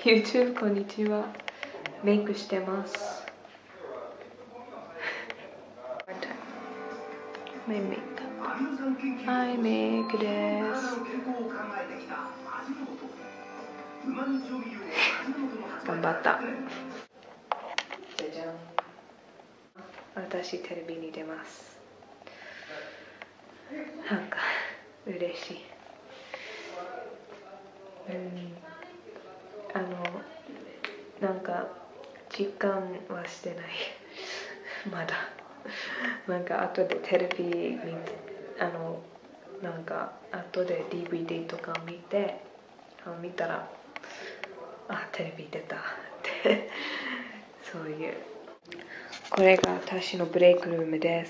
YouTube こんにちは。メイクしてます。メイク。はい、メイクです。頑張った。じゃじゃん。私テレビに出ます。なんか嬉しい。なんか実感はしてない。まだ。なんか後でテレビ見て、なんか後で DVD とか見たら、あ、テレビ出たってそういう。これが私のブレイクルームです。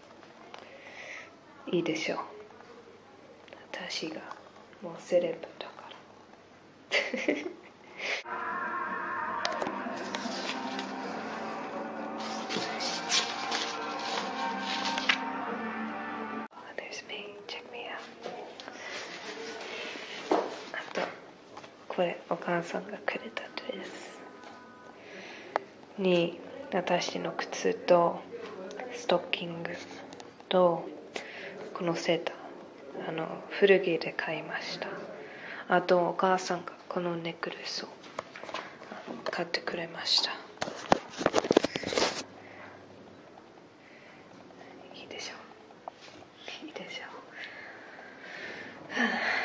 いいでしょう。私がもうセレブだからThere's me. Check me out. あとこれお母さんがくれたです。に私の靴とストッキングとこのセーター古着で買いました。あとお母さんがこのネックレスを買ってくれました。いいでしょう。いいでしょう。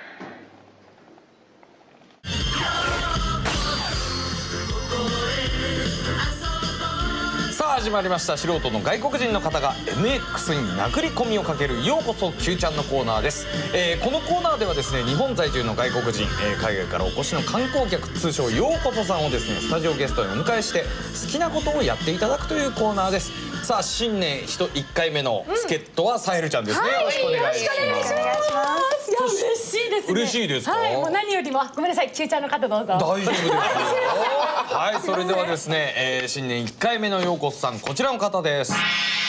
さあ始まりました。素人の外国人の方が MX に殴り込みをかけるようこそ Q ちゃんのコーナーです。このコーナーではですね、日本在住の外国人、海外からお越しの観光客、通称ようこそさんをですね、スタジオゲストにお迎えして好きなことをやっていただくというコーナーです。さあ新年1回目の助っ人はサヘルちゃんですね。よろしくお願いします。 いや嬉しいですね。 嬉しいですか。 はい、もう何よりもごめんなさい、Qちゃんの方どうぞ。 大丈夫ですよ。はい、それではですね、新年1回目のようこそさん、こちらの方です。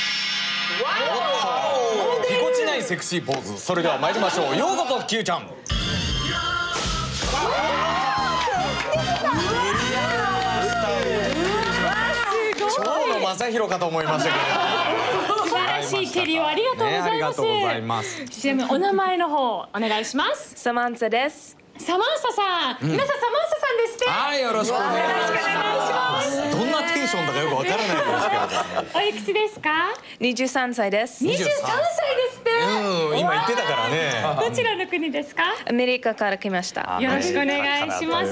ぎこちないセクシーポーズ。それでは参りましょう。ようこそ Q ちゃん。蝶野正宏かと思いましたけど。 素晴らしい蹴りをありがとうございます。 ありがとうございます。 CM お名前の方お願いします。 サマンサです。 サマンサさん、皆さんサマンサさんですって。 はい、よろしくお願いします。どんなテンションだかよくわからないですけれども。 おいくつですか 23歳です。 23歳ですって。 今言ってたからね。 どちらの国ですか。 アメリカから来ました。 よろしくお願いします。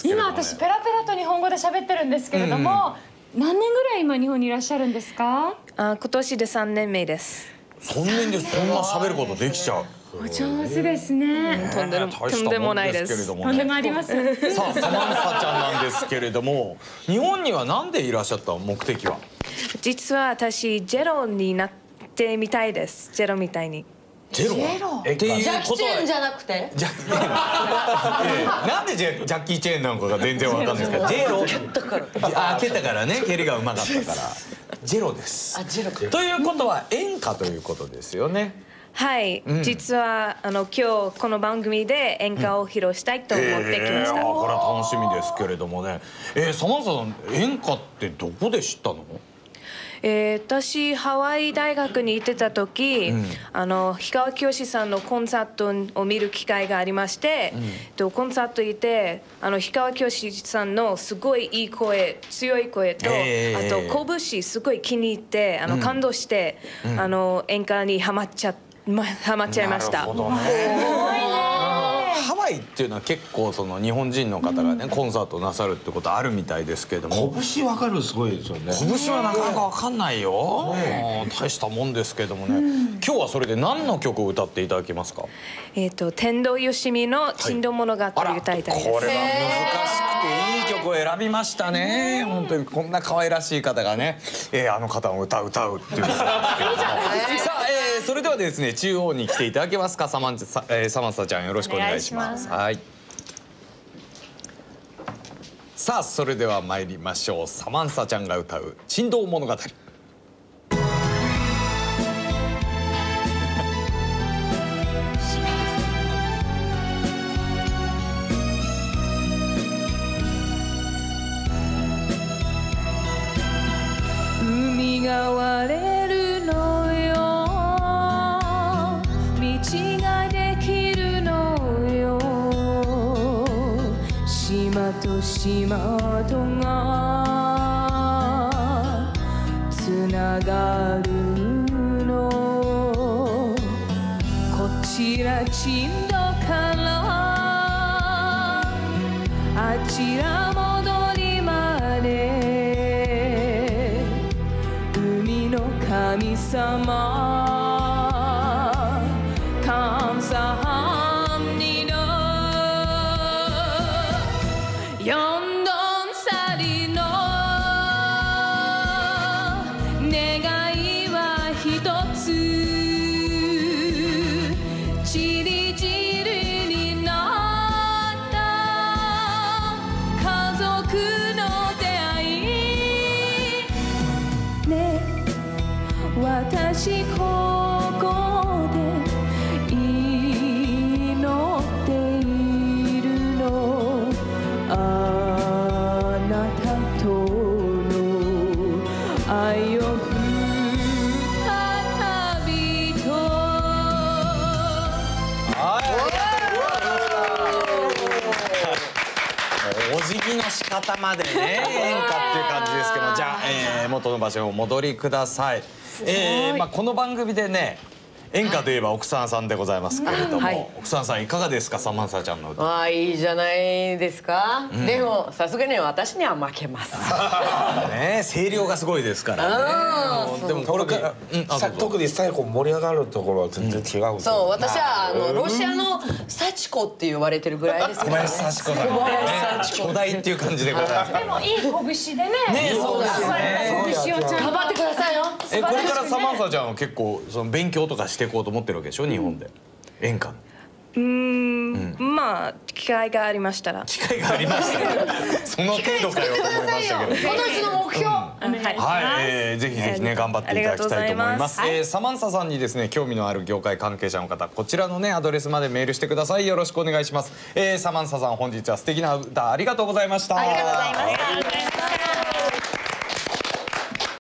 今私ペラペラと日本語で喋ってるんですけれども、何年ぐらい今日本にいらっしゃるんですか。 今年で3年目です。 3年でそんな喋ることできちゃう。 お上手ですね。 とんでもないです。 とんでもあります。 さあ、サマンサちゃんなんですけれども、日本にはなんでいらっしゃった目的は。 実は私ジェロになってみたいです。ジェロみたいに。 ジェロっていうジャッキーことはチェーンじゃなくてジャッキーチェーンなんでジャッキーチェーンなのかが全然わかんないですけど、ジェロ蹴ったから蹴ったからね、蹴りがうまかったからジェロです。 あ、ジェロか。 ということは演歌ということですよね。 はい、実は今日この番組で演歌を披露したいと思ってきました。 これは楽しみですけれどもね。サマンサさん、演歌ってどこで知ったの？ 私ハワイ大学に行ってた時、氷川きよしさんのコンサートを見る機会がありまして、コンサート行って氷川きよしさんのすごいいい声、強い声と、あと拳すごい気に入って感動して、演歌にハマっちゃいました。 ハワイっていうのは結構その日本人の方がねコンサートなさるってことあるみたいですけれども、 拳わかるすごいですよね。 拳はなかなかわかんないよ。大したもんですけれどもね。今日はそれで何の曲を歌っていただけますか。 天童よしみの珍島物語を歌いたいです。 これは難しくていい曲を選びましたね。本当にこんな可愛らしい方がね、あの方の歌を歌うっていう。さあ、それではですね、中央に来ていただけますか。サマンサちゃん、よろしくお願いします。はい。さあ、それでは参りましょう。サマンサちゃんが歌う珍島物語。 島と島とがつながるのこちらちんどからあちら戻りまで海の神様감사합니다 연돈살이 너 내가 이와 히토츠 지리지리 나다 가족の出会いね私ここで祈っているのあなたとの愛を再びとお辞儀の仕方までね演歌っていう感じですけど、じゃあ、元の場所にお戻りください。この番組でね演歌といえば奥さんさんでございますけれども、はい、奥さんさんいかがですか、サマンサちゃんの歌。 ああいいじゃないですか、うん、でもさすがに私には負けますね、声量がすごいですからね。でもこれから特に最後盛り上がるところは全然違う、 そう、私はロシアの幸子って言われてるぐらいですけどね。 小林幸子さんね、巨大っていう感じでございます。 でもいい拳でね、 そうですね、 拳をちゃんと頑張ってくださいよ。 これからサマンサちゃんは結構その勉強とかしていこうと思ってるわけでしょ、日本で演歌。 まあ機会がありましたら。 機会がありましたらその程度かよと思いましたけど。 今年の目標。 はい、ぜひぜひね頑張っていただきたいと思います。サマンサさんにですね興味のある業界関係者の方、こちらのねアドレスまでメールしてください。よろしくお願いします。サマンサさん、本日は素敵な歌ありがとうございました。 ありがとうございました。